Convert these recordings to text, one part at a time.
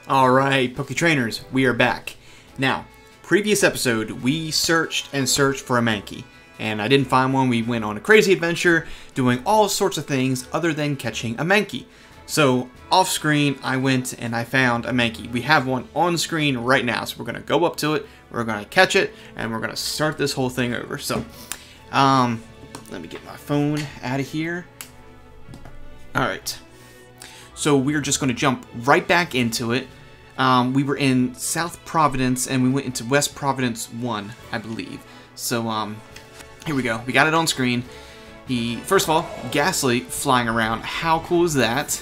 Alright, Poke Trainers, we are back. Now, previous episode, we searched and searched for a Mankey, and I didn't find one. We went on a crazy adventure, doing all sorts of things other than catching a Mankey. So, off screen, I went and I found a Mankey. We have one on screen right now, so we're going to go up to it, we're going to catch it, and we're going to start this whole thing over. So, let me get my phone out of here. Alright. So, we're just going to jump right back into it. We were in South Providence, and we went into West Providence 1, I believe. So, here we go. We got it on screen. First of all, Gastly flying around. How cool is that?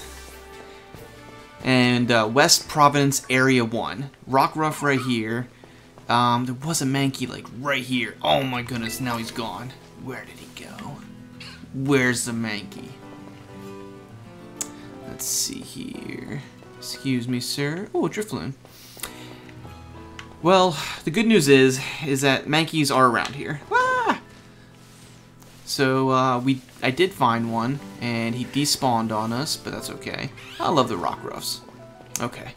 And West Providence Area 1. Rockruff right here. There was a Mankey, like, right here. Oh my goodness, now he's gone. Where did he go? Where's the Mankey? Let's see here. Excuse me, sir. Oh, Drifloon. Well, the good news is that Mankeys are around here. Ah! So, I did find one, and he despawned on us, but that's okay. I love the Rockruffs. Okay.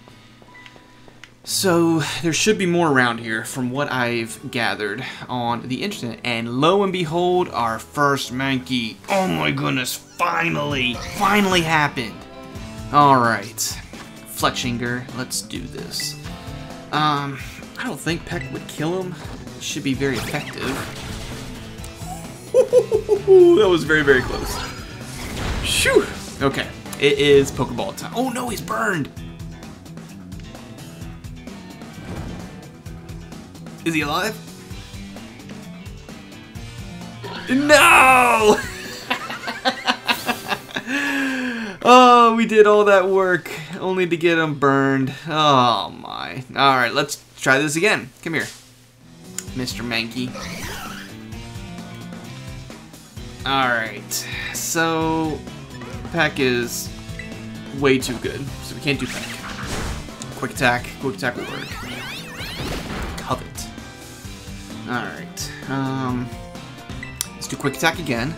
So, there should be more around here from what I've gathered on the internet, and lo and behold, our first Mankey. Oh my goodness, finally happened. Alright. Fletchinger, let's do this. I don't think Peck would kill him. It should be very effective. That was very, very close. Shoo! Okay, it is Pokeball time. Oh no, he's burned! Is he alive? No! Oh, we did all that work only to get him burned. Oh my. Alright, let's try this again. Come here, Mr. Mankey. Alright, so Peck is way too good, so we can't do Peck. Quick attack will work. Covet. Alright, let's do quick attack again.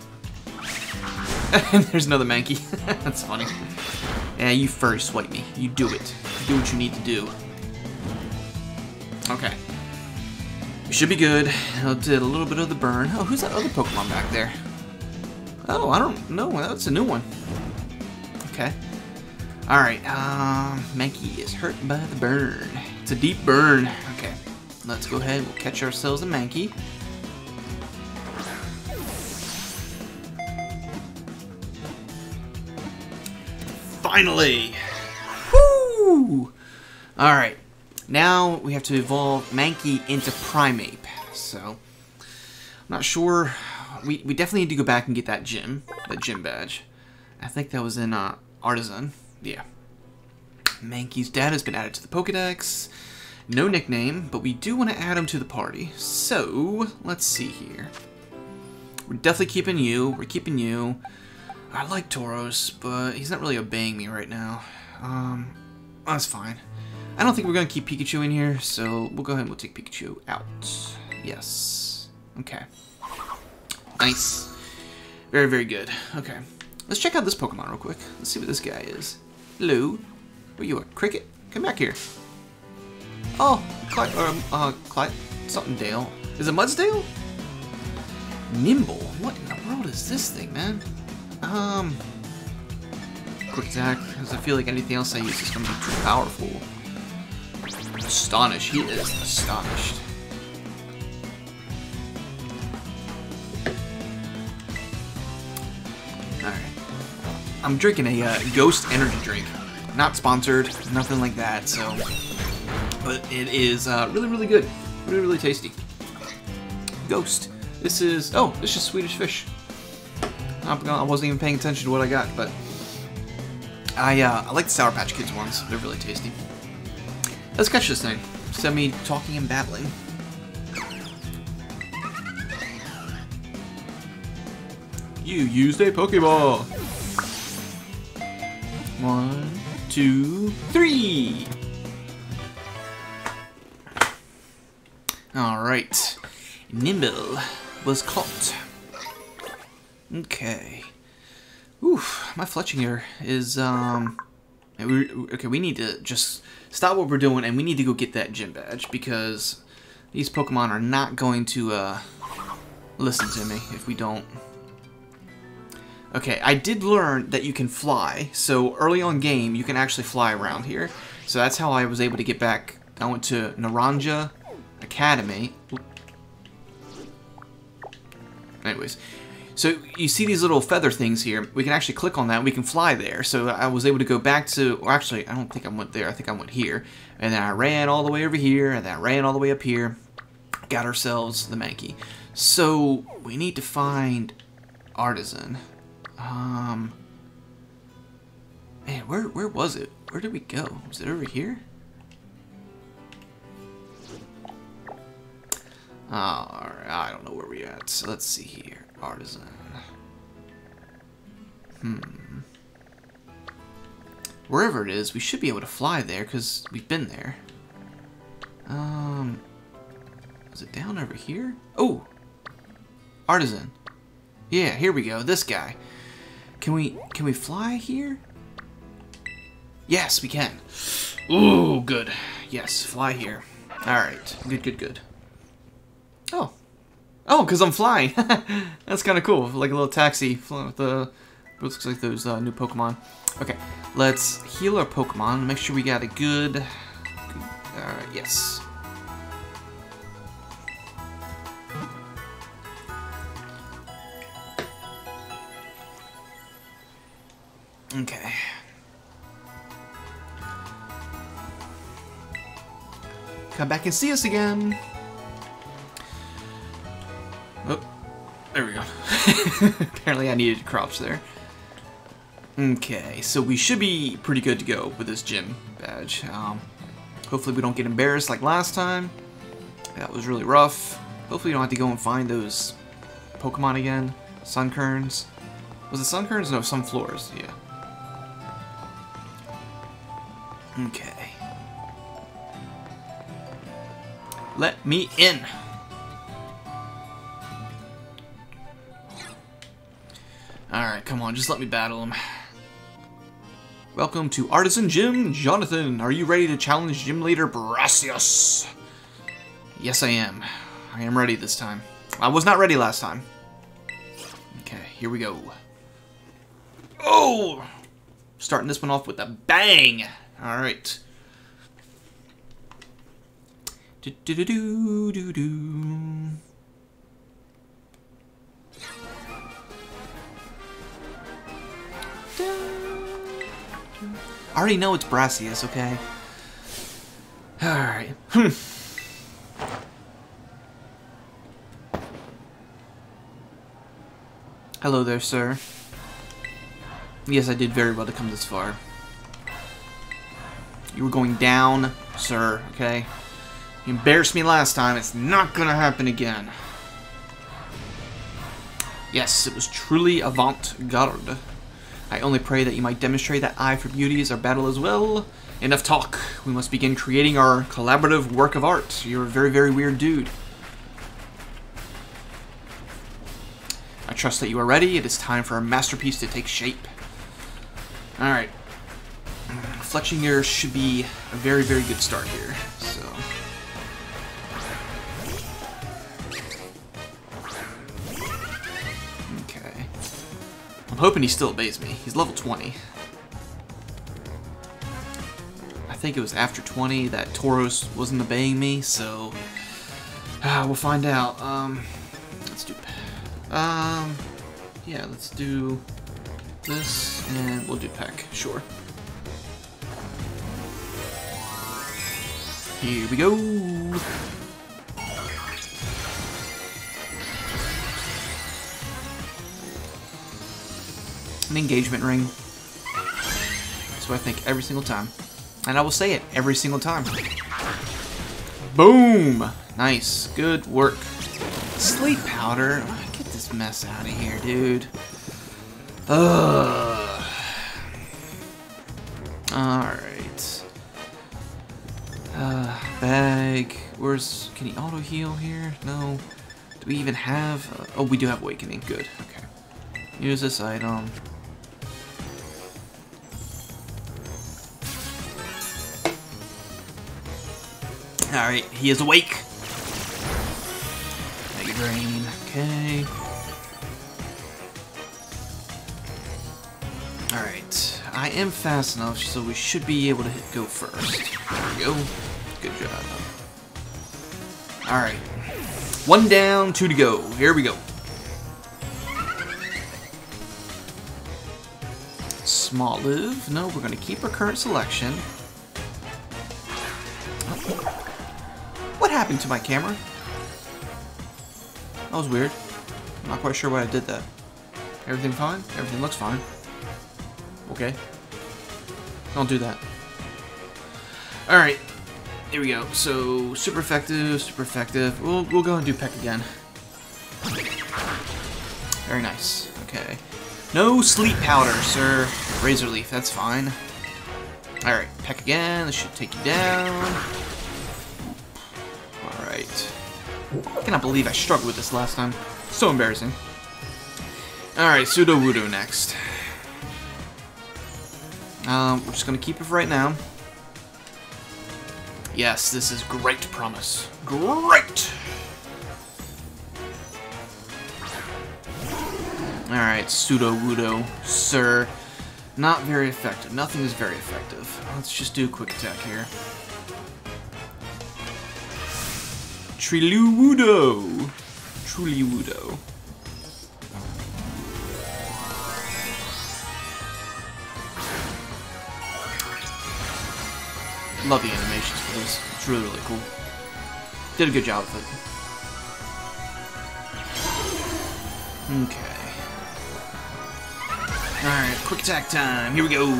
And there's another Mankey. That's funny. Yeah, you furry swipe me. You do it. Do what you need to do. Okay. We should be good. I did a little bit of the burn. Oh, who's that other Pokemon back there? Oh, I don't know. That's a new one. Okay. Alright, Mankey is hurt by the burn. It's a deep burn. Okay. Let's go ahead. We'll catch ourselves a Mankey. Finally! Woo! Alright. Now we have to evolve Mankey into Primeape. So, I'm not sure. We definitely need to go back and get that gym badge. I think that was in Artisan. Yeah. Mankey's dad has been added to the Pokedex. No nickname, but we do want to add him to the party. So, let's see here. We're definitely keeping you. We're keeping you. I like Tauros, but he's not really obeying me right now. That's fine. I don't think we're going to keep Pikachu in here, so we'll go ahead and we'll take Pikachu out. Yes. Okay. Nice. Very, very good. Okay. Let's check out this Pokemon real quick. Let's see what this guy is. Hello. Where you at? Cricket? Come back here. Oh, Clyde. Something Dale. Is it Mudsdale? Nimble. What in the world is this thing, man? Quick attack, because I feel like anything else I use is going to be too powerful. Astonished. He is astonished. Alright. I'm drinking a Ghost energy drink. Not sponsored, nothing like that, so... But it is really, really good. Really, really tasty. Ghost. This is... Oh, this is Swedish Fish. I wasn't even paying attention to what I got, but... I like the Sour Patch Kids ones. They're really tasty. Let's catch this thing. Instead of me talking and battling. You used a Pokeball. 1, 2, 3. Alright. Nimble was caught. Okay. Oof, my Fletchinger is Okay, we need to just stop what we're doing, and we need to go get that gym badge, because these Pokemon are not going to listen to me if we don't. Okay, I did learn that you can fly, so early on game, you can actually fly around here. So that's how I was able to get back. I went to Naranja Academy. Anyways, so you see these little feather things here. We can actually click on that, and we can fly there. So I was able to go back to, or actually, I don't think I went there. I think I went here. And then I ran all the way over here, and then I ran all the way up here. Got ourselves the Mankey. So we need to find Artisan. Man, where was it? Where did we go? Was it over here? Alright, I don't know where we're at. So let's see here. Artisan. Wherever it is, we should be able to fly there because we've been there. Was it down over here? Oh! Artisan. Yeah, here we go. This guy. Can we fly here? Yes, we can. Ooh, good. Yes, fly here. Alright. Good. Oh. Oh, because I'm flying. That's kind of cool. Like a little taxi. With the, looks like those new Pokemon. Okay, let's heal our Pokemon. Make sure we got a good... yes. Okay. Come back and see us again. Oh, there we go. Apparently I needed crops there. Okay, so we should be pretty good to go with this gym badge. Hopefully we don't get embarrassed like last time. That was really rough. Hopefully we don't have to go and find those Pokemon again. Sunkerns. Was it Sunkerns? No, Sunflores. Yeah. Okay. Let me in. Alright, come on, just let me battle him. Welcome to Artisan Gym, Jonathan. Are you ready to challenge Gym Leader Brassius? Yes, I am. I am ready this time. I was not ready last time. Okay, here we go. Oh! Starting this one off with a bang! Alright. Do-do-do-do-do-do. I already know it's Brassius, okay? Alright. Hello there, sir. Yes, I did very well to come this far. You were going down, sir, okay? You embarrassed me last time. It's not gonna happen again. Yes, it was truly avant-garde. I only pray that you might demonstrate that eye for beauty as our battle as well. Enough talk. We must begin creating our collaborative work of art. You're a very, very weird dude. I trust that you are ready. It is time for our masterpiece to take shape. Alright. Fletchinger should be a very, very good start here. So... I'm hoping he still obeys me. He's level 20. I think it was after 20 that Tauros wasn't obeying me, so... we'll find out. Let's do... yeah, let's do this, and we'll do Peck, sure. Here we go! An engagement ring. That's what I think every single time. And I will say it every single time. Boom! Nice. Good work. Sleep powder. Get this mess out of here, dude. Ugh. Alright. Bag. Where's... Can he auto heal here? No. Do we even have... oh, we do have Awakening. Good. Okay. Use this item. Alright, he is awake. Mega Drain, okay. Alright, I am fast enough, so we should be able to go first. There we go. Good job. Alright. 1 down, 2 to go. Here we go. Smoliv. No, we're going to keep our current selection. What happened to my camera? That was weird. I'm not quite sure why I did that. Everything fine? Everything looks fine. Okay. Don't do that. Alright. Here we go. So, super effective, super effective. We'll go and do Peck again. Very nice. Okay. No sleep powder, sir. Razor Leaf, that's fine. Alright, Peck again. This should take you down. Alright. I cannot believe I struggled with this last time. So embarrassing. Alright, Sudowoodo next. We're just gonna keep it for right now. Yes, this is great promise. Great! Alright, Sudowoodo, sir. Not very effective. Nothing is very effective. Let's just do a quick attack here. Trilewoodo! Trilewoodo. Love the animations for this. It's really, really cool. Did a good job with it. Okay. Alright, quick attack time. Here we go.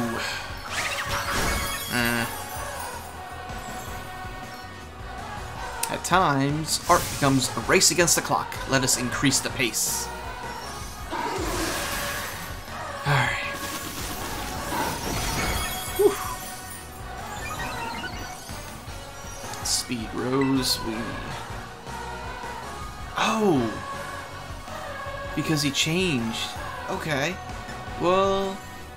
At times, art becomes a race against the clock. Let us increase the pace. Alright. Speed rose. Oh! Because he changed. Okay. Well...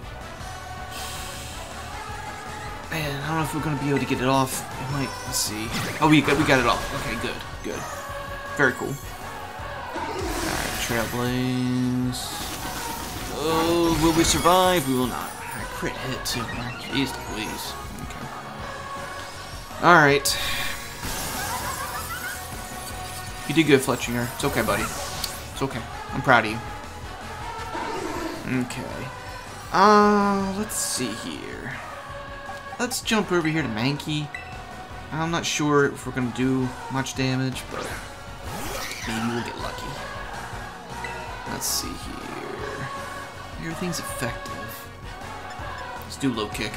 Man, I don't know if we're going to be able to get it off. It might... Let's see. Oh, we got it off. Okay, good. Good. Very cool. Alright, Trailblaze. Oh, will we survive? We will not. Alright, crit hit too. Jeez, please. Okay. Alright. You did good, Fletchinger. It's okay, buddy. It's okay. I'm proud of you. Okay. Let's see here. Let's jump over here to Mankey. I'm not sure if we're gonna do much damage, but maybe we'll get lucky. Let's see here. Everything's effective. Let's do low kick.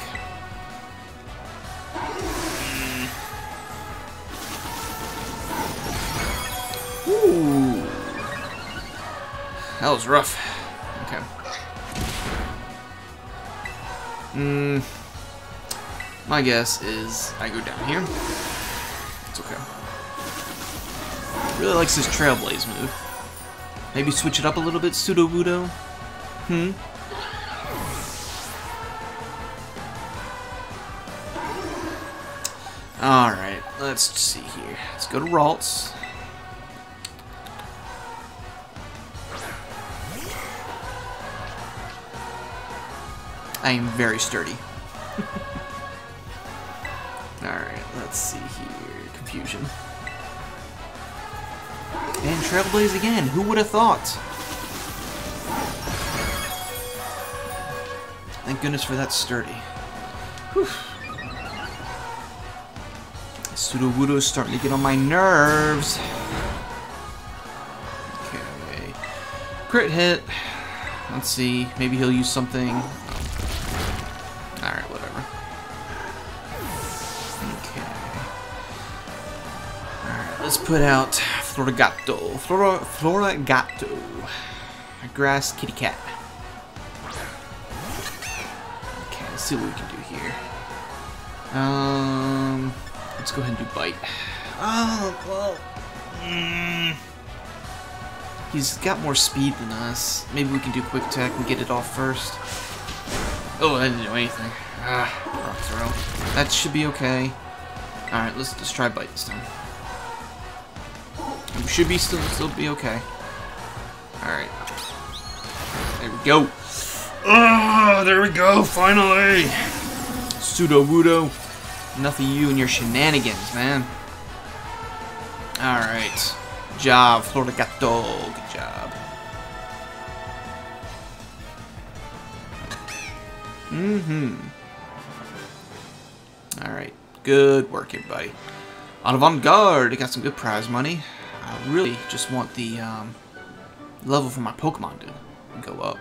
Ooh. That was rough. Okay. My guess is I go down here. It's okay. Really likes this Trailblaze move. Maybe switch it up a little bit, Sudowoodo. Alright, let's see here. Let's go to Ralts. I am very sturdy. Alright, let's see here. Confusion. And Trailblaze again. Who would have thought? Thank goodness for that sturdy. Whew. Sudowoodo is starting to get on my nerves. Okay. Crit hit. Let's see. Maybe he'll use something. Alright, whatever. Okay. Alright, let's put out Floragato. Floragato. A grass kitty cat. Okay, let's see what we can do here. Let's go ahead and do Bite. Oh, well. He's got more speed than us. Maybe we can do Quick Attack and get it off first. Oh, I didn't do anything. Rock Throw. That should be okay. Alright, let's try bite this time. We should be still be okay. Alright. There we go. Oh, there we go, finally! Pseudo-wudo. Enough of you and your shenanigans, man. Alright. Good job, Florida Gato. Good job. Alright. Good work, everybody. On Avant-Garde, got some good prize money. I really just want the level for my Pokemon to go up.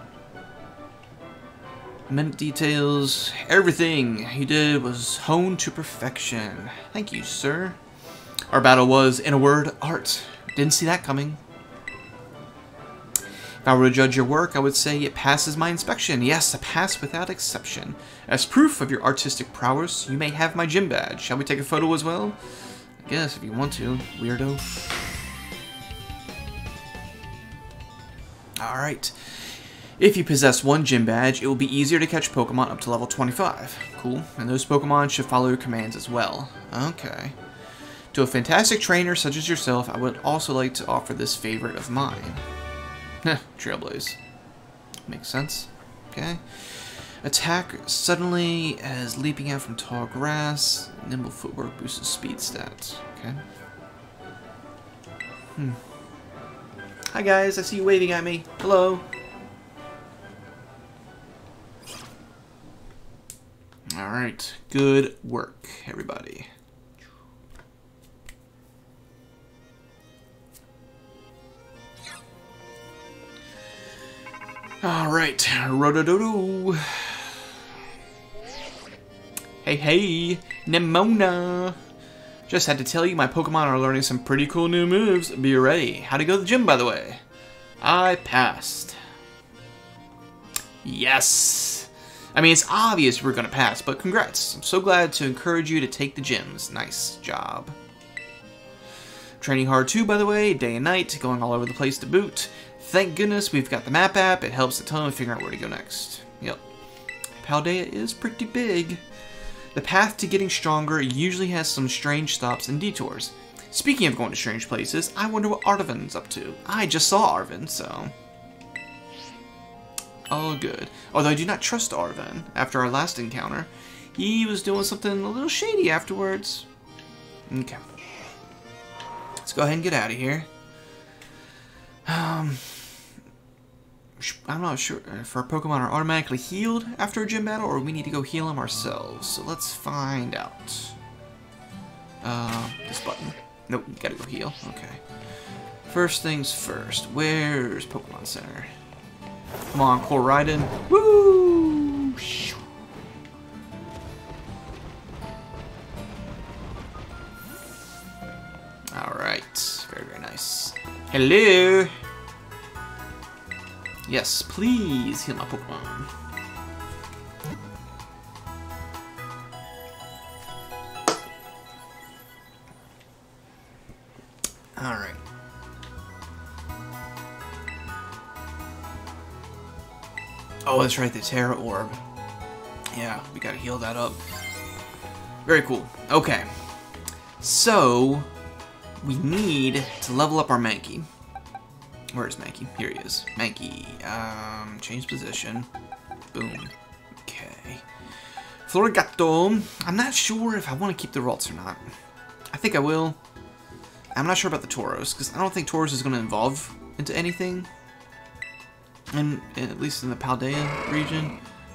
Minute details. Everything he did was honed to perfection. Thank you, sir. Our battle was, in a word, art. Didn't see that coming. If I were to judge your work, I would say it passes my inspection. Yes, a pass without exception. As proof of your artistic prowess, you may have my gym badge. Shall we take a photo as well? I guess, if you want to, weirdo. Alright. If you possess one gym badge, it will be easier to catch Pokemon up to level 25. Cool. And those Pokemon should follow your commands as well. Okay. To a fantastic trainer such as yourself, I would also like to offer this favorite of mine. Heh, Trailblaze. Makes sense. Okay. Attack suddenly as leaping out from tall grass. Nimble footwork boosts the speed stats. Okay. Hi guys, I see you waving at me. Hello. Alright, good work, everybody. Alright, Rodododo. Hey, Nemona. Just had to tell you, my Pokemon are learning some pretty cool new moves. Be ready. How'd it go to the gym, by the way? I passed. Yes. I mean, it's obvious we're gonna pass, but congrats. I'm so glad to encourage you to take the gyms. Nice job. Training hard too, by the way, day and night, going all over the place to boot. Thank goodness we've got the map app. It helps a ton figuring out where to go next. Yep. Paldea is pretty big. The path to getting stronger usually has some strange stops and detours. Speaking of going to strange places, I wonder what Arven's up to. I just saw Arven, so... all good. Although I do not trust Arven. After our last encounter, he was doing something a little shady afterwards. Okay. Let's go ahead and get out of here. I'm not sure if our Pokemon are automatically healed after a gym battle, or we need to go heal them ourselves. So let's find out. This button. Nope, we gotta go heal. Okay. First things first. Where's Pokemon Center? Come on, Koraidon. Woo! Alright. Very, very nice. Hello! Yes, please heal my Pokemon. Alright. Oh, that's right, the Terra Orb. Yeah, we gotta heal that up. Very cool. Okay. So, we need to level up our Mankey. Where is Mankey? Here he is. Mankey. Change position. Boom. Okay. Florigato. I'm not sure if I want to keep the Ralts or not. I think I will. I'm not sure about the Tauros, because I don't think Tauros is going to evolve into anything. And at least in the Paldea region.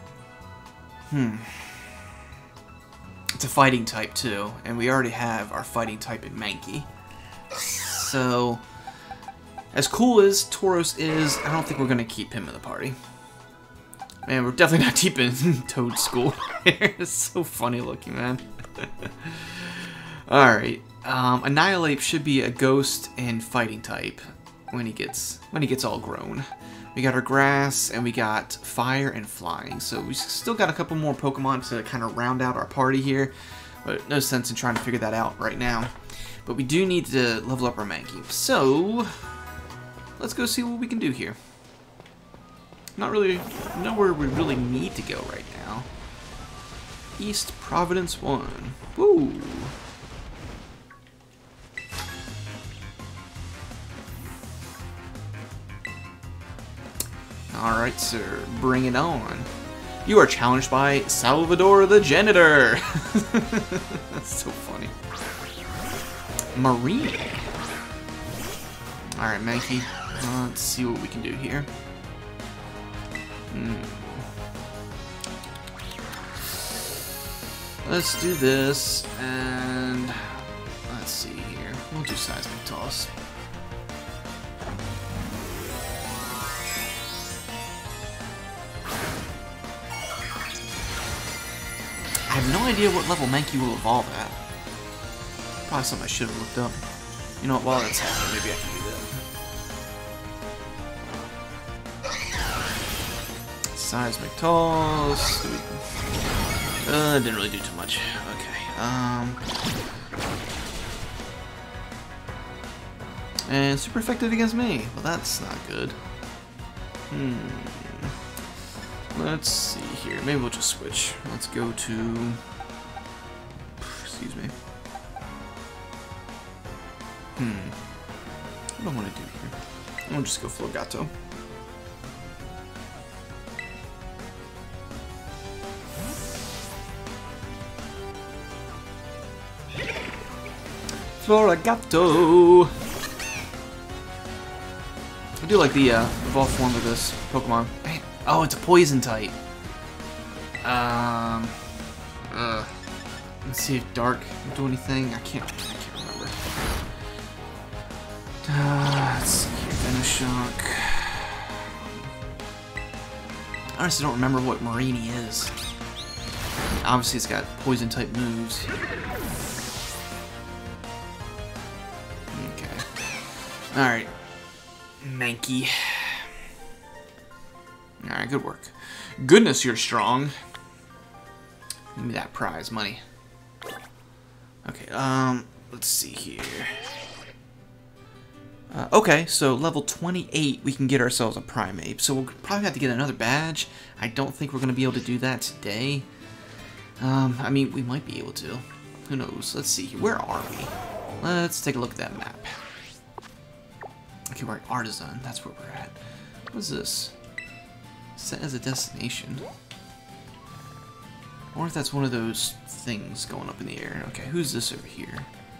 It's a fighting type too, and we already have our fighting type in Mankey. So, as cool as Tauros is, I don't think we're going to keep him in the party. Man, we're definitely not keeping Toadstool. It's so funny looking, man. Alright. Annihilate should be a ghost and fighting type when he gets all grown. We got our grass, and we got fire and flying. So we still got a couple more Pokemon to kind of round out our party here. But no sense in trying to figure that out right now. But we do need to level up our Mankey. So, let's go see what we can do here. Not really know where we really need to go right now. East Providence 1. Woo! Alright, sir. Bring it on. You are challenged by Salvador the Janitor. That's so funny. Marine. Alright, Mankey. Let's see what we can do here. Let's do this, and let's see here. We'll do Seismic Toss. I have no idea what level Mankey will evolve at. Probably something I should have looked up. You know what, while that's happening, maybe I can do that. Seismic Toss. Didn't really do too much. Okay. And super effective against me. Well, that's not good. Let's see here. Maybe we'll just switch. Let's go to... Excuse me. What do I want to do here? I'll just go Flogato. Floragato! I do like the evolved form of this Pokemon. Oh, it's a poison type. Let's see if Dark will do anything. I can't remember. Let's see here. Venoshock. I honestly don't remember what Marini is. Obviously, it's got poison type moves. Okay. Alright. Mankey. Alright, good work. Goodness, you're strong. Give me that prize money. Okay, let's see here. Okay, so level 28, we can get ourselves a Primeape. So we'll probably have to get another badge. I don't think we're going to be able to do that today. I mean, we might be able to. Who knows? Let's see. Where are we? Let's take a look at that map. Okay, we're at Artisan. That's where we're at. What is this? Set as a destination. I wonder if that's one of those things going up in the air. Okay, who's this over here?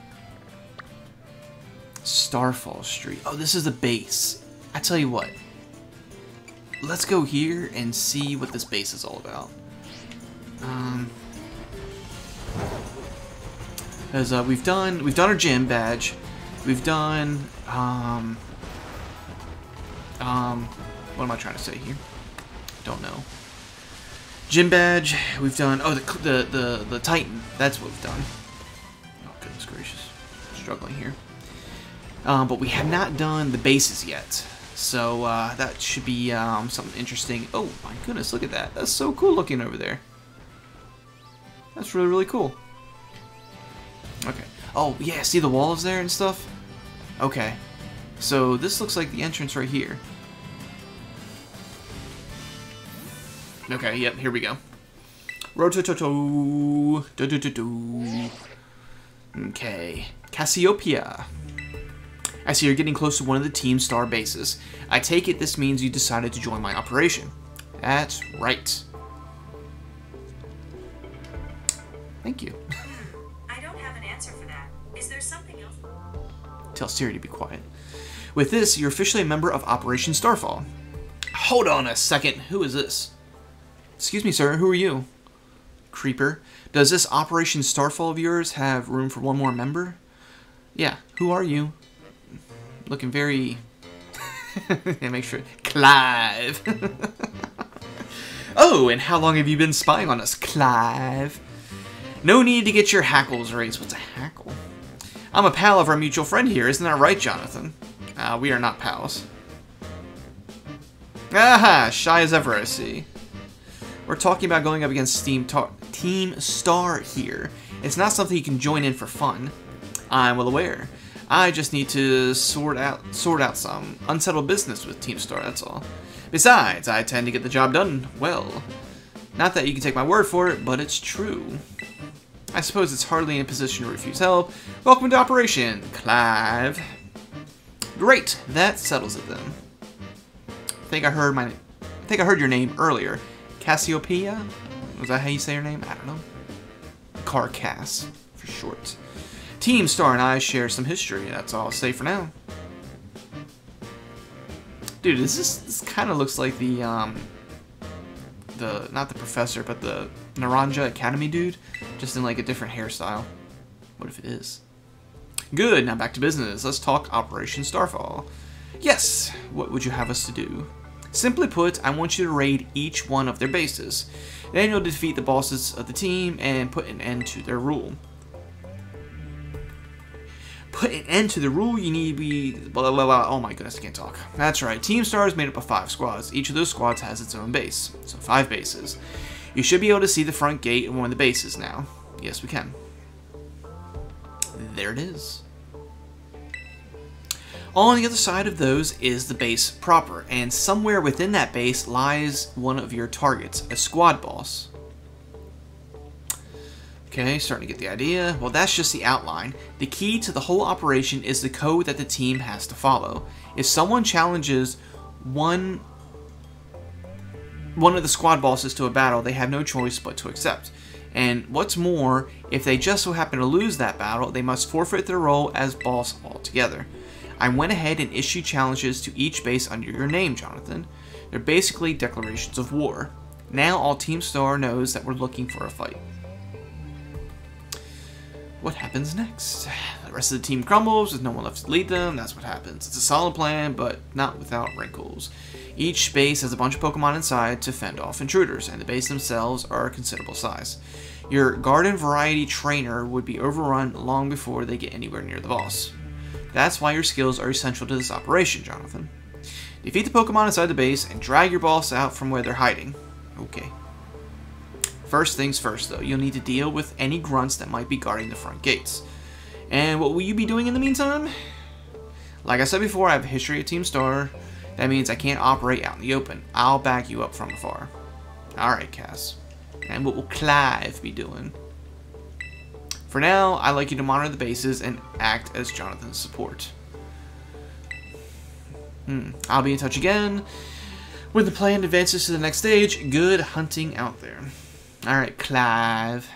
Starfall Street. Oh, this is the base. I tell you what. Let's go here and see what this base is all about. Because we've done our gym badge. We've done what am I trying to say here? Don't know. Gym badge. We've done the Titan. That's what we've done. Oh goodness gracious, struggling here. But we have not done the bases yet. So that should be something interesting. Oh my goodness, look at that. That's so cool looking over there. That's really, really cool. Okay. Oh yeah, see the walls there and stuff? Okay. So this looks like the entrance right here. Okay, yep, here we go. Rotototo. Do-do-do-do. Okay. Cassiopeia. I see you're getting close to one of the Team Star bases. I take it this means you decided to join my operation. That's right. Thank you. I don't have an answer for that. Is there something else? Tell Siri to be quiet. With this, you're officially a member of Operation Starfall. Hold on a second. Who is this? Excuse me, sir. Who are you? Creeper. Does this Operation Starfall of yours have room for one more member? Yeah. Who are you? Looking very... yeah, make sure... Clive. Oh, and how long have you been spying on us, Clive? No need to get your hackles raised. What's a hackle? I'm a pal of our mutual friend here. Isn't that right, Jonathan? We are not pals. Aha! Shy as ever, I see. We're talking about going up against Team Star here. It's not something you can join in for fun. I'm well aware. I just need to sort out some unsettled business with Team Star, that's all. Besides, I tend to get the job done well. Not that you can take my word for it, but it's true. I suppose it's hardly in a position to refuse help. Welcome to Operation, Clive. Great, that settles it then. I think I heard my I think I heard your name earlier. Cassiopeia? Was that how you say your name? I don't know. Carcass, for short. Team Star and I share some history. That's all I'll say for now. Dude, this kind of looks like the not the professor, but the Naranja Academy dude, just in like a different hairstyle. What if it is? Good, now back to business. Let's talk Operation Starfall. Yes, what would you have us to do? Simply put, I want you to raid each one of their bases. Then you'll defeat the bosses of the team and put an end to their rule. Put an end to the rule, you need to be... Blah, blah, blah. Oh my goodness, I can't talk. That's right, Team Star is made up of 5 squads. Each of those squads has its own base, so 5 bases. You should be able to see the front gate in one of the bases now. Yes, we can. There it is. On the other side of those is the base proper, and somewhere within that base lies one of your targets, a squad boss. Okay, starting to get the idea. Well, that's just the outline. The key to the whole operation is the code that the team has to follow. If someone challenges one of the squad bosses to a battle, they have no choice but to accept. And what's more, if they just so happen to lose that battle, they must forfeit their role as boss altogether. I went ahead and issued challenges to each base under your name, Jonathan. They're basically declarations of war. Now all Team Star knows that we're looking for a fight. What happens next? The rest of the team crumbles with no one left to lead them. That's what happens. It's a solid plan, but not without wrinkles. Each base has a bunch of Pokemon inside to fend off intruders, and the base themselves are a considerable size. Your garden variety trainer would be overrun long before they get anywhere near the boss. That's why your skills are essential to this operation, Jonathan. Defeat the Pokemon inside the base and drag your boss out from where they're hiding. Okay. First things first, though, you'll need to deal with any grunts that might be guarding the front gates. And what will you be doing in the meantime? Like I said before, I have a history at Team Star. That means I can't operate out in the open. I'll back you up from afar. Alright, Cass. And what will Clive be doing? For now, I'd like you to monitor the bases and act as Jonathan's support. I'll be in touch again when the plan advances to the next stage. Good hunting out there. Alright, Clive.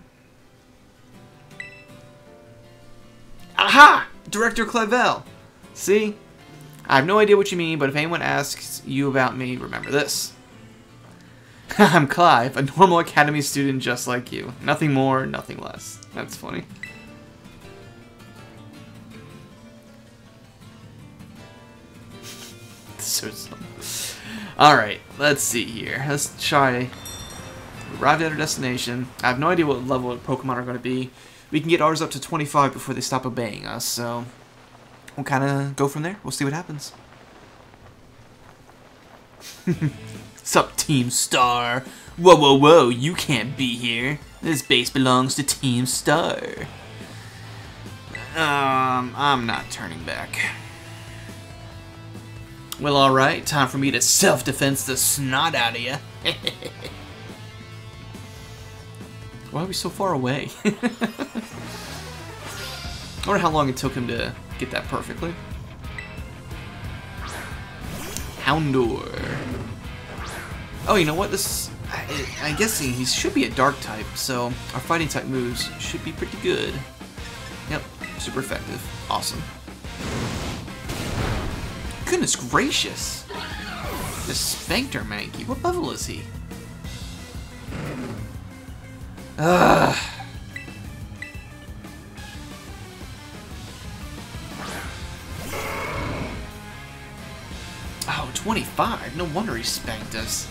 Aha! Director Clavel. See? I have no idea what you mean, but if anyone asks you about me, remember this. I'm Clive, a normal academy student just like you. Nothing more, nothing less. That's funny. So dumb. Alright, let's see here. Let's try... Arrived at our destination. I have no idea what level of Pokemon are going to be. We can get ours up to 25 before they stop obeying us, so... We'll kind of go from there. We'll see what happens. Sup, Team Star? Whoa, whoa, whoa, you can't be here. This base belongs to Team Star. I'm not turning back. Well, alright, time for me to self-defense the snot out of you. Why are we so far away? I wonder how long it took him to get that perfectly. Houndour. Oh, you know what? This, I guess he should be a dark type, so our fighting type moves should be pretty good. Yep, super effective. Awesome. Goodness gracious! The Sphincter Mankey. What level is he? Ugh. Oh, 25. No wonder he spanked us.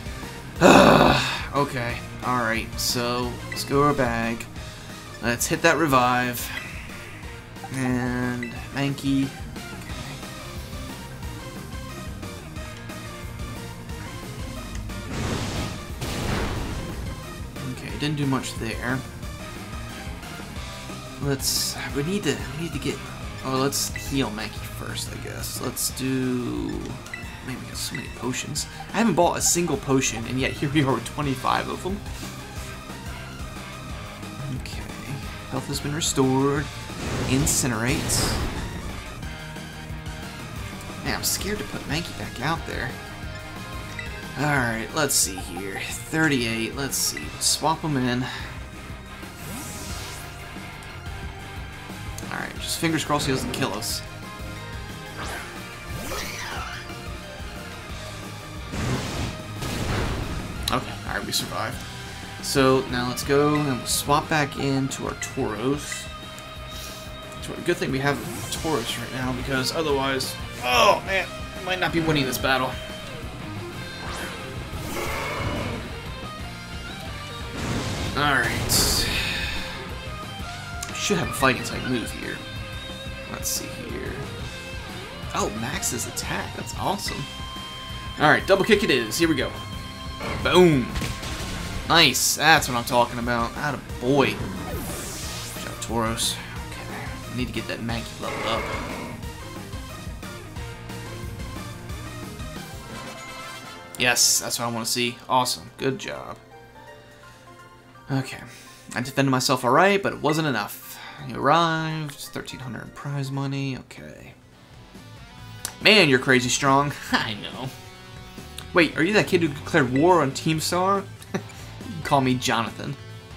Okay. Alright, so let's go to our bag. Let's hit that revive. And Mankey. Okay, didn't do much there. We need to get, oh, let's heal Mankey first, I guess. Let's do, man, we got so many potions. I haven't bought a single potion, and yet here we are with 25 of them. Okay, health has been restored. Incinerate. Man, I'm scared to put Mankey back out there. Alright, let's see here. 38, let's see. Swap them in. Alright, just fingers crossed he doesn't kill us. Okay, alright, we survived. So now let's go and we'll swap back into our Tauros. Good thing we have Tauros right now, because otherwise, oh man, I might not be winning this battle. Alright. Should have a fighting type move here. Let's see here. Oh, Max's attack. That's awesome. Alright, double kick it is. Here we go. Boom. Nice. That's what I'm talking about. Atta boy. Good job, Tauros. Okay. I need to get that Mankey leveled up. Yes, that's what I want to see. Awesome. Good job. Okay. I defended myself alright, but it wasn't enough. You arrived. 1,300 in prize money. Okay. Man, you're crazy strong. I know. Wait, are you that kid who declared war on Team Star? You can call me Jonathan.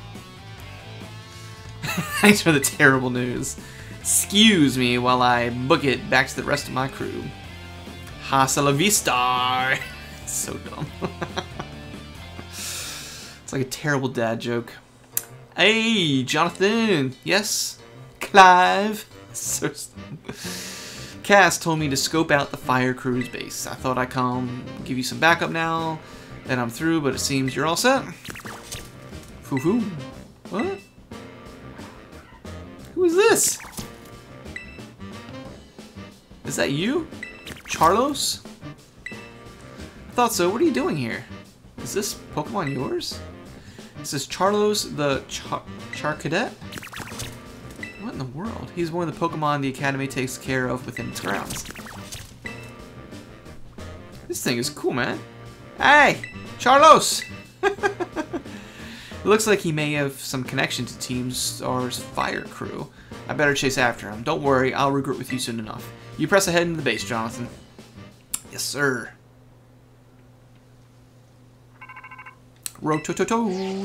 Thanks for the terrible news. Excuse me while I book it back to the rest of my crew. Hasta la vista! So dumb. It's like a terrible dad joke. Hey, Jonathan! Yes? Clive? So stupid. Cass told me to scope out the fire crew's base. I thought I'd come give you some backup now that I'm through, but it seems you're all set. Hoo-hoo. What? Who is this? Is that you? Charlos? I thought so. What are you doing here? Is this Pokemon yours? This is Charlos the Charcadet? What in the world? He's one of the Pokemon the Academy takes care of within its grounds. This thing is cool, man. Hey! Charlos! It looks like he may have some connection to Team Star's fire crew. I better chase after him. Don't worry, I'll regroup with you soon enough. You press ahead into the base, Jonathan. Yes, sir. Rotototo.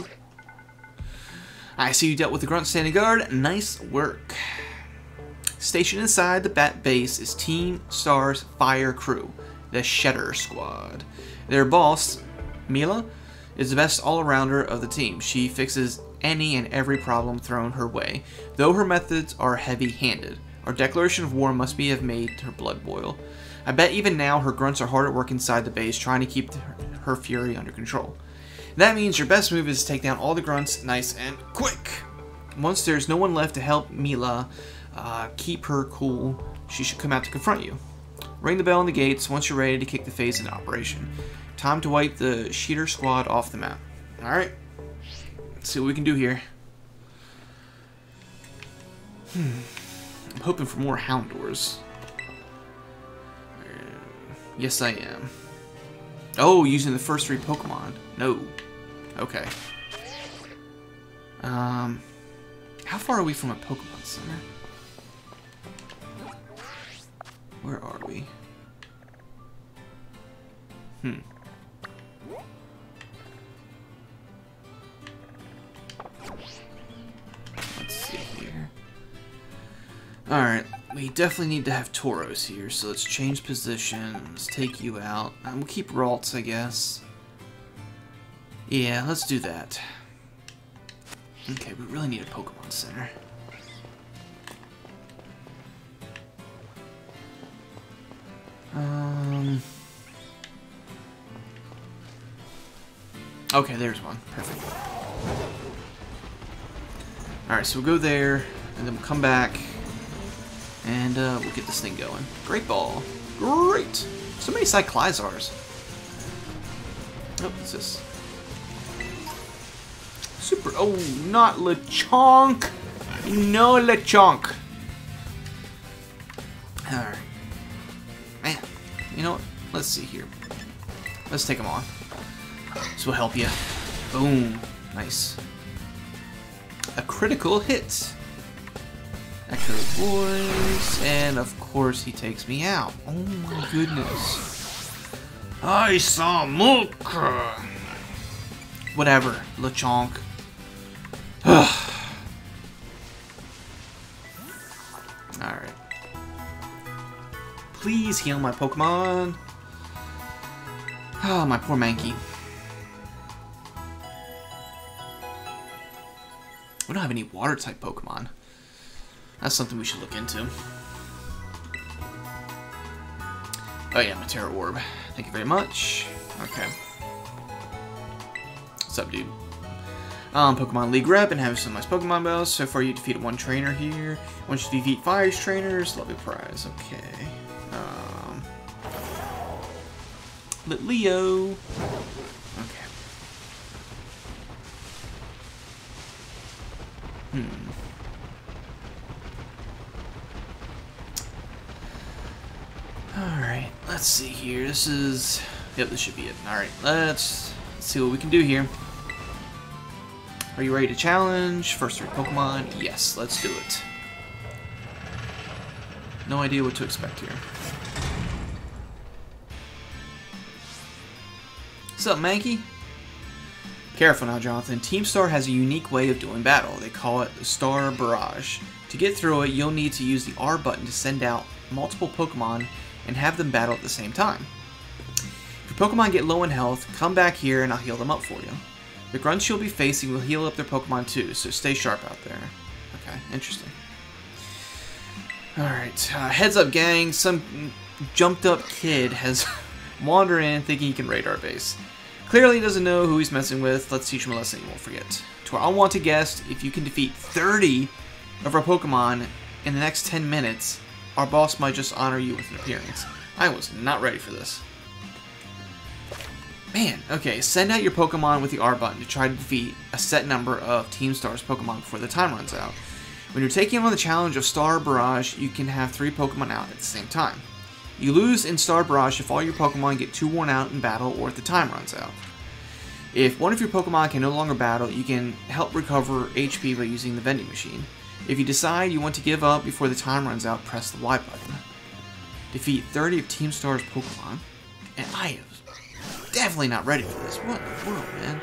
I see you dealt with the grunt standing guard. Nice work. Stationed inside the bat base is Team Star's fire crew, the Shedder Squad. Their boss, Mila, is the best all-arounder of the team. She fixes any and every problem thrown her way, though her methods are heavy-handed. Our declaration of war must have made her blood boil. I bet even now her grunts are hard at work inside the base, trying to keep her fury under control. That means your best move is to take down all the grunts nice and quick. Once there's no one left to help Mila keep her cool, she should come out to confront you. Ring the bell on the gates once you're ready to kick the phase into operation. Time to wipe the Shedder Squad off the map. Alright. Let's see what we can do here. I'm hoping for more Houndours. Yes, I am. Oh, using the first 3 Pokemon. No. Okay. How far are we from a Pokemon Center? Where are we? Let's see here. Alright, we definitely need to have Tauros here, so let's change positions, take you out. We'll keep Ralts, I guess. Yeah, let's do that. Okay, we really need a Pokemon Center. Okay, there's one. Perfect. Alright, so we'll go there, and then we'll come back, and we'll get this thing going. Great Ball. Great! So many Cyclizars. Oh, what's this? Super. Oh, not Lechonk! No Lechonk! Alright. Man, you know what? Let's see here. Let's take them on. This will help you. Boom. Nice. A critical hit. Echo voice. And of course he takes me out. Oh my goodness. I saw milk. Whatever, Lechonk. Alright. Please heal my Pokemon. Oh, my poor Mankey. We don't have any water-type Pokemon. That's something we should look into. Oh yeah, my Terra Orb. Thank you very much. Okay. What's up, dude? Pokemon League rep and have some nice Pokemon bells. So far, you defeated 1 trainer here. Once you defeat 5 trainers, lovely prize. Okay. Litleo. Okay. Alright, let's see here. This is... Yep, this should be it. Alright, let's see what we can do here. Are you ready to challenge? First 3 Pokemon? Yes, let's do it. No idea what to expect here. What's up, Mankey? Careful now, Jonathan. Team Star has a unique way of doing battle. They call it the Star Barrage. To get through it, you'll need to use the R button to send out multiple Pokemon and have them battle at the same time. If your Pokemon get low in health, come back here and I'll heal them up for you. The grunts you'll be facing will heal up their Pokemon too, so stay sharp out there. Okay, interesting. Alright, heads up gang, some jumped up kid has wandered in thinking he can raid our base. Clearly he doesn't know who he's messing with. Let's teach him a lesson he won't forget. To our unwanted guest, if you can defeat 30 of our Pokemon in the next 10 minutes, our boss might just honor you with an appearance. I was not ready for this. Man, okay, send out your Pokemon with the R button to try to defeat a set number of Team Star's Pokemon before the time runs out. When you're taking on the challenge of Star Barrage, you can have 3 Pokemon out at the same time. You lose in Star Barrage if all your Pokemon get too worn out in battle or if the time runs out. If one of your Pokemon can no longer battle, you can help recover HP by using the vending machine. If you decide you want to give up before the time runs out, press the Y button. Defeat 30 of Team Star's Pokemon, and I am definitely not ready for this. What in the world, man?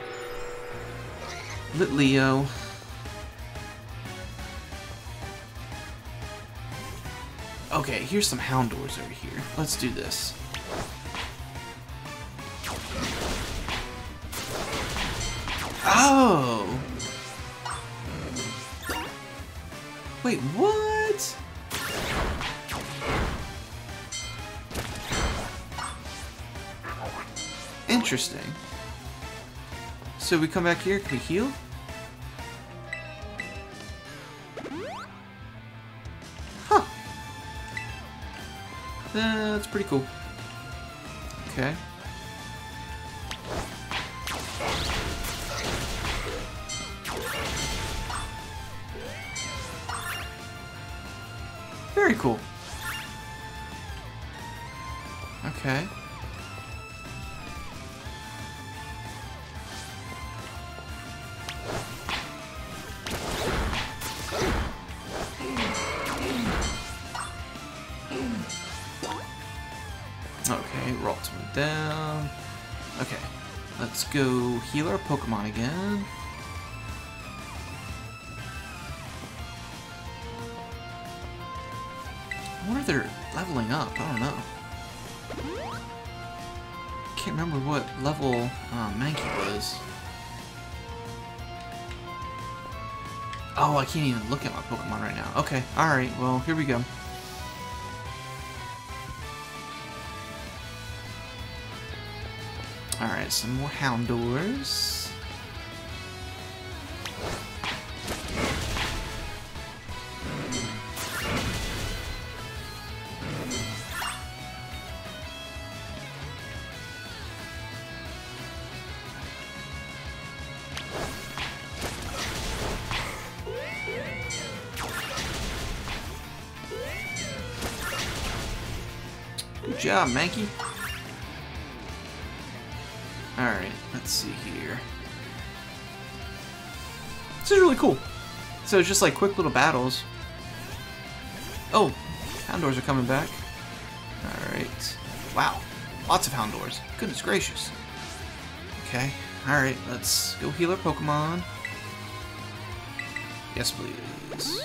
Litleo. Okay, here's some Houndours over here. Let's do this. Oh! Wait, what? Interesting. So we come back here, can we heal? Huh. That's pretty cool. Okay. Very cool. Okay. Okay, we're ultimate down. Okay, let's go heal our Pokemon again. I wonder if they're leveling up. I don't know. Can't remember what level Mankey was. Oh, I can't even look at my Pokemon right now. Okay, alright, well, here we go. Alright, some more Houndours. Good job, Mankey. Alright, let's see here. This is really cool. So it's just like quick little battles. Oh, Houndours are coming back. Alright. Wow. Lots of Houndours. Goodness gracious. Okay, alright, let's go heal our Pokemon. Yes, please.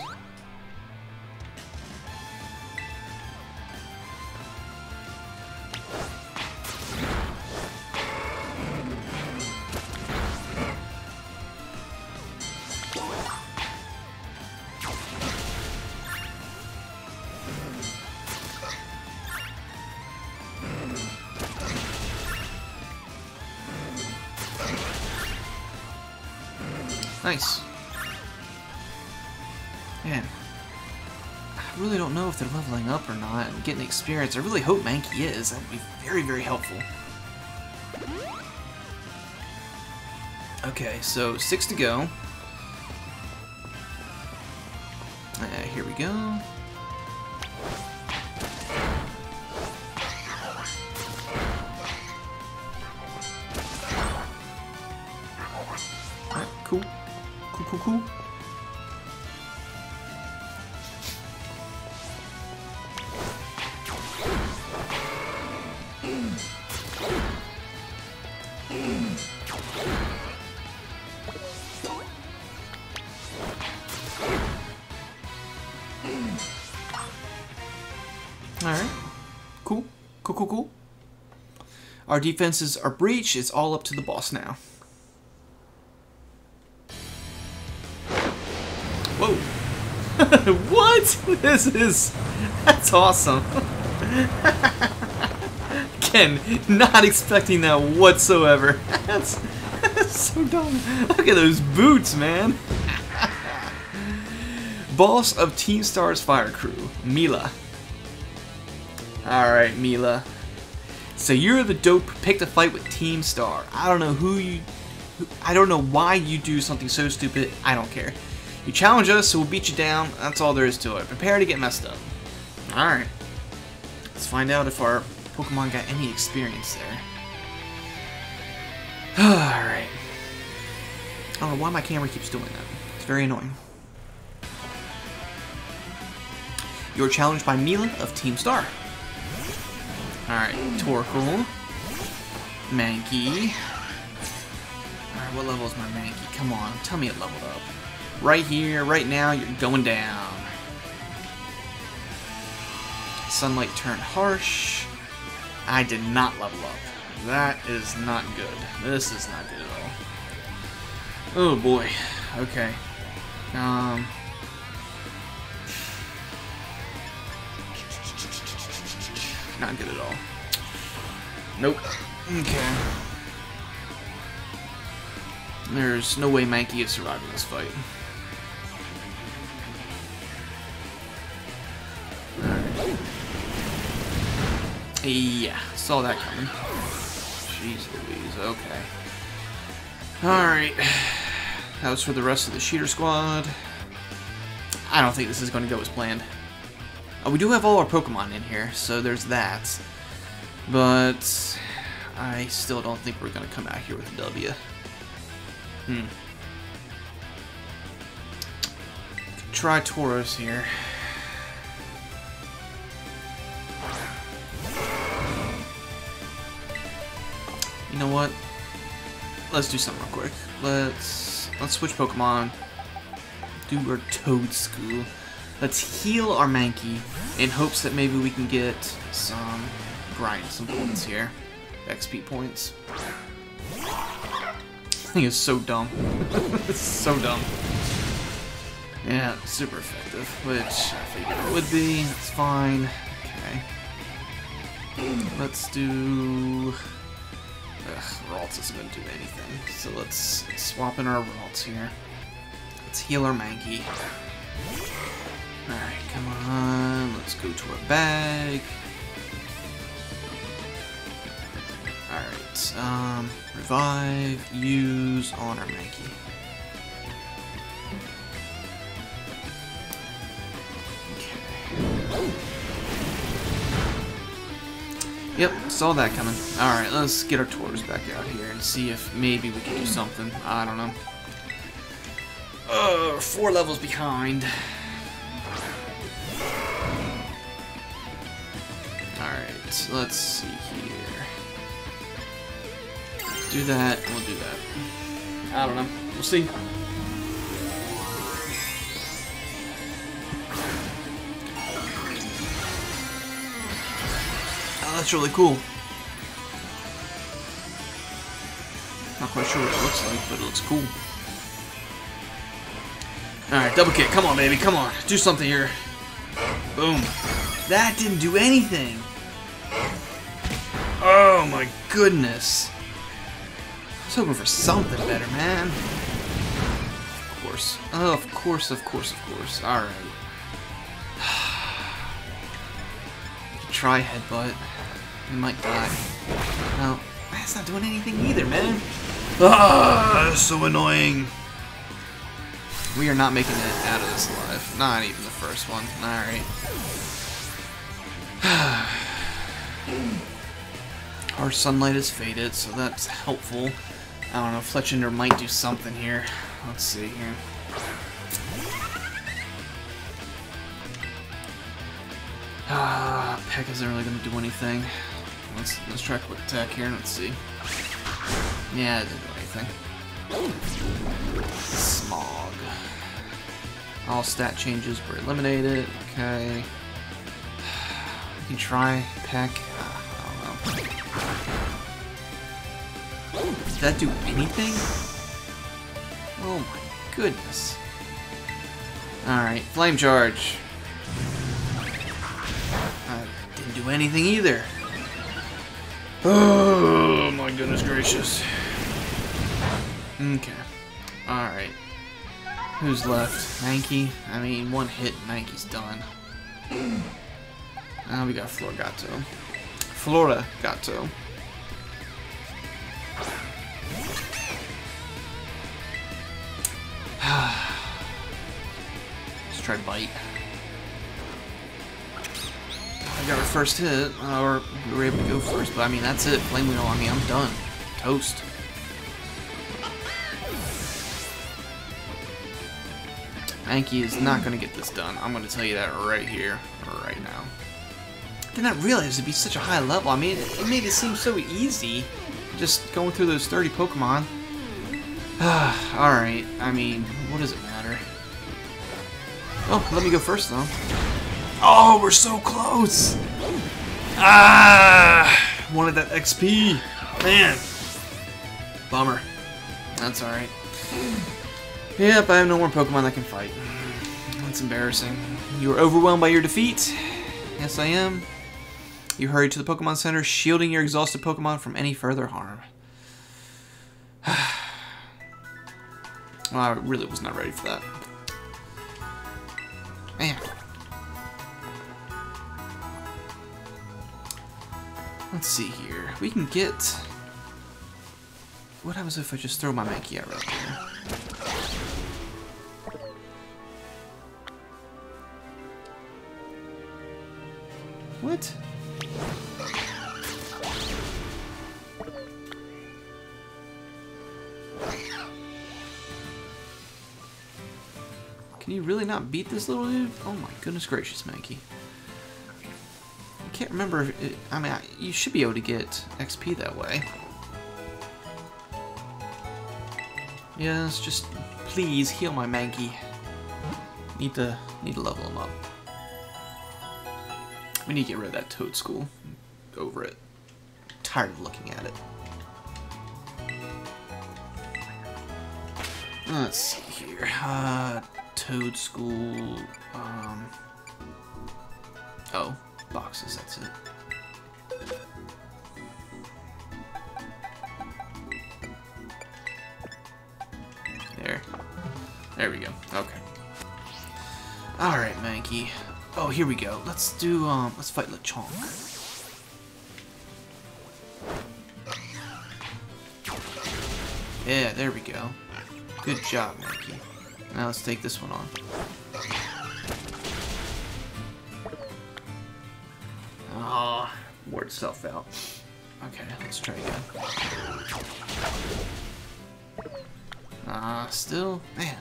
Nice. Man, I really don't know if they're leveling up or not and getting experience. I really hope Mankey is. That would be very, very helpful. Okay, so 6 to go. Here we go. Alright, cool. Cool. Alright. Cool. Our defenses are breached. It's all up to the boss now. Whoa. What? That's awesome. Again, not expecting that whatsoever. That's so dumb. Look at those boots, man. Boss of Team Star's fire crew, Mila. Alright, Mila. So you're the dope who picked a fight with Team Star. I don't know why you do something so stupid. I don't care. You challenge us, so we'll beat you down. That's all there is to it. Prepare to get messed up. Alright. Let's find out if our Pokemon got any experience there. Alright. I don't know why my camera keeps doing that. It's very annoying. You're challenged by Mila of Team Star. Alright, Torkoal. Mankey. Alright, what level is my Mankey? Come on, tell me it leveled up. Right here, right now, you're going down. Sunlight turned harsh. I did not level up. That is not good. This is not good at all. Oh boy. Okay. Not good at all. Nope. Okay. There's no way Mankey is surviving this fight. Alright. Yeah, saw that coming. Jeez Louise, okay. Alright. That was for the rest of the Cheater Squad. I don't think this is going to go as planned. We do have all our Pokemon in here, so there's that. But I still don't think we're going to come out here with a W. Try Tauros here. You know what? Let's do something real quick. Let's switch Pokemon. Do our Toedscool. Let's heal our Mankey in hopes that maybe we can get some points here. XP points. I think it's so dumb. It's so dumb. Yeah, super effective, which I figured it would be. It's fine. Okay. Let's do... Ralts isn't going to do anything. So let's swap in our Ralts here. Let's heal our Mankey. Alright, come on. Let's go to our bag. Alright, revive, use on our Mankey. Okay. Yep, saw that coming. Alright, let's get our Tauros back out here and see if maybe we can do something. I don't know. 4 levels behind. Alright, let's see here. Do that, and we'll do that. I don't know. We'll see. Oh, that's really cool. Not quite sure what it looks like, but it looks cool. Alright, double kick. Come on, baby. Come on. Do something here. Boom. That didn't do anything. Oh, my goodness. I was hoping for something better, man. Of course. Oh, of course, of course, of course. Alright. Try headbutt. We might die. No. That's not doing anything either, man. Ah, so annoying. We are not making it out of this alive. Not even the first one. Alright. Our sunlight is faded, so that's helpful. I don't know, Fletchinder might do something here. Let's see here. Peck isn't really going to do anything. Let's try quick attack here and let's see. Yeah, it didn't do anything. Smog. All stat changes were eliminated. Okay. We can try Peck. I don't know. Did that do anything? Oh my goodness. Alright, Flame Charge. Didn't do anything either. Oh my goodness gracious. Okay. Alright. Who's left? Mankey? I mean, one hit, Mankey's done. Now we got Floragato. Floragato. Let's try Bite. I got our first hit, or we were able to go first, but I mean, that's it. Flame Wheel on me, I'm done. Toast. Mankey is not going to get this done. I'm going to tell you that right here, right now. Did not realize it'd be such a high level. I mean, it made it seem so easy, just going through those 30 Pokemon. Alright, I mean, what does it matter? Oh, let me go first, though. Oh, we're so close! Wanted that XP. Man. Bummer. That's alright. Yep, I have no more Pokemon that can fight. That's embarrassing. You are overwhelmed by your defeat? Yes, I am. You hurry to the Pokemon Center, shielding your exhausted Pokemon from any further harm. Well, I really was not ready for that. Man. Let's see here. We can get... What happens if I just throw my Mankey out right here? What? Can you really not beat this little dude? Oh my goodness gracious, Mankey. I can't remember if it, I mean, you should be able to get XP that way. Yes, just please heal my Mankey. Need to level him up. We need to get rid of that Toadstool. Over it. I'm tired of looking at it. Let's see here. Toadstool. Oh, boxes. That's it. There we go. Okay. All right, Mankey. Oh, here we go. Let's do, let's fight Lechonk. Yeah, there we go. Good job, Mankey. Now let's take this one on. Oh, wore itself out. Okay, let's try again. Still, man.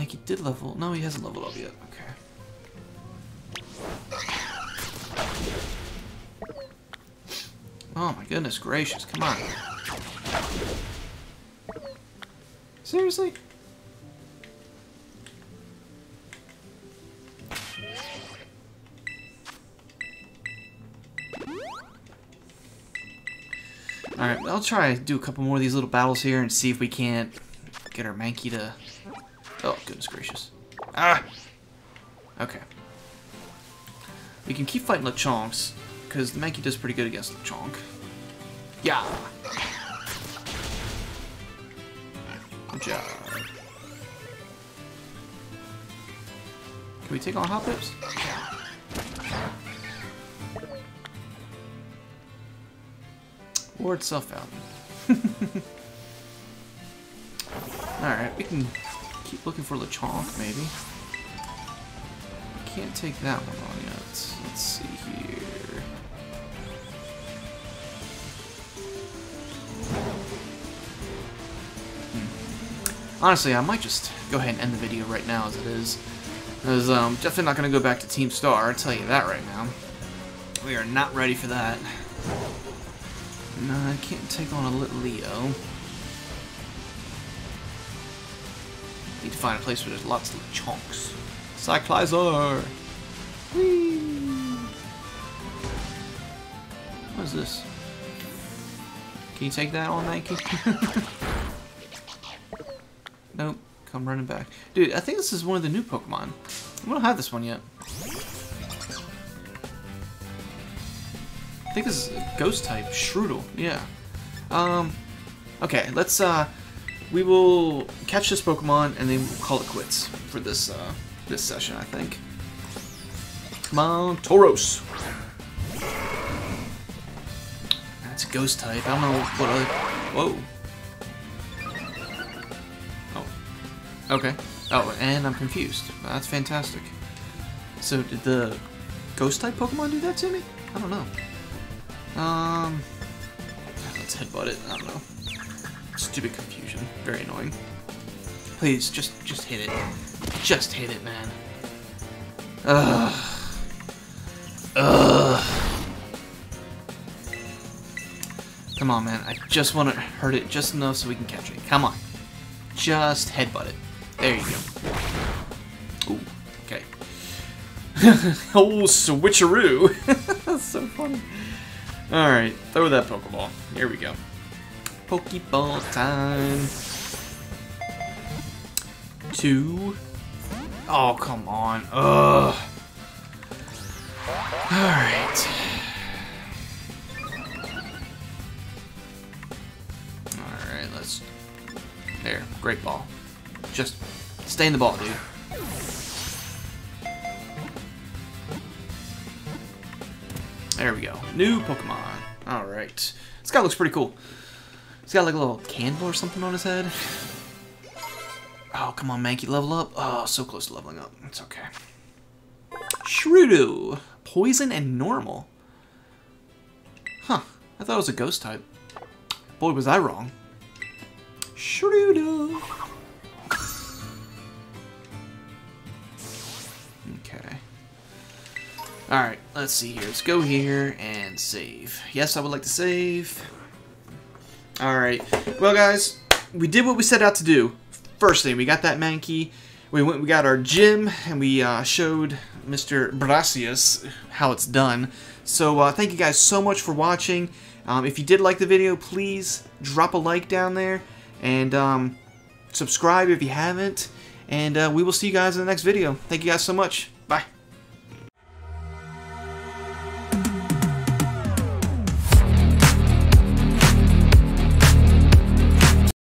Mankey did level. No, he hasn't leveled up yet. Okay. Oh my goodness gracious! Come on. Seriously? Alright, I'll try to do a couple more of these little battles here and see if we can't get our Mankey to... Oh, goodness gracious. Ah! Okay. We can keep fighting Lechonks, because the Mankey does pretty good against Lechonk. Yeah! Good job. Can we take on Hoppips? Or Self-Fountain. Alright, we can keep looking for Lechonk, maybe. Can't take that one on yet. Let's see here. Honestly, I might just go ahead and end the video right now as it is. Because definitely not going to go back to Team Star, I'll tell you that right now. We are not ready for that. No, I can't take on a little Leo. Need to find a place where there's lots of chunks. Cyclizar! Whee! What is this? Can you take that on, Mankey? Nope. Come running back. Dude, I think this is one of the new Pokemon. We don't have this one yet. I think this is a ghost type, Shroodle. Yeah. Okay, let's we will catch this Pokemon and then we'll call it quits for this this session, I think. Come on, Tauros. That's a ghost type. I don't know what other. Whoa. Oh. Okay. Oh, and I'm confused. That's fantastic. So did the ghost type Pokemon do that to me? I don't know. Let's headbutt it. I don't know. Stupid confusion. Very annoying. Please, just hit it. Just hit it, man. Ugh. Come on, man. I just want to hurt it just enough so we can catch it. Come on. Just headbutt it. There you go. Ooh. Okay. Oh, switcheroo. That's so funny. Alright, throw that Pokeball. Here we go. Pokeball time. 2. Oh, come on. Ugh. Alright. Alright, let's... There, great ball. Just stay in the ball, dude. There we go. New Pokemon. Alright. This guy looks pretty cool. He's got like a little candle or something on his head. Oh, come on, Mankey, level up. Oh, so close to leveling up. It's okay. Shroodle. Poison and normal. Huh. I thought it was a ghost type. Boy, was I wrong. Shroodle. Okay. Alright, let's see here. Let's go here and save. Yes, I would like to save. Alright. Well, guys, we did what we set out to do. First thing, we got that Mankey. We got our gym, and we showed Mr. Brassius how it's done. So, thank you guys so much for watching. If you did like the video, please drop a like down there. And subscribe if you haven't. And we will see you guys in the next video. Thank you guys so much. Bye.